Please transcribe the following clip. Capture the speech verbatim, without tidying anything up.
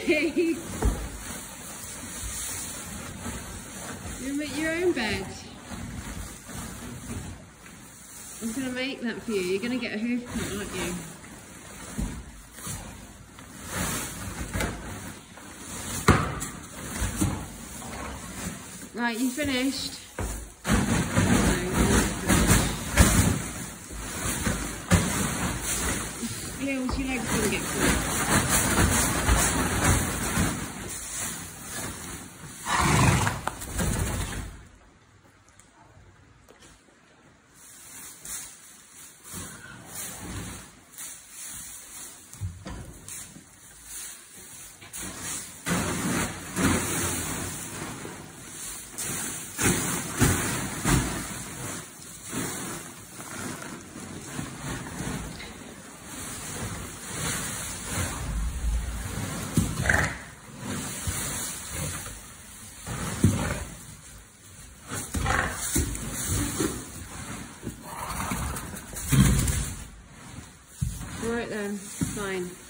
Daddy. You'll make your own bed. I'm going to make that for you. You're going to get a hoof cut, aren't you? Right, you finished? Heels, your legs going to get caught. Right then, fine.